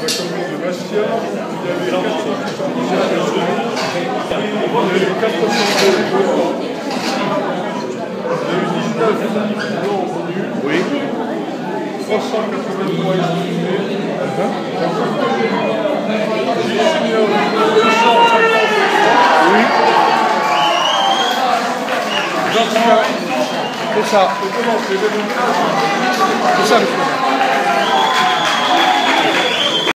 commune de Bastia, il y avait 400 votants. Il y a eu 19 non venus. Oui. 383 exprimés. J'ai signé un 250. Oui. C'est ça. C'est ça, monsieur.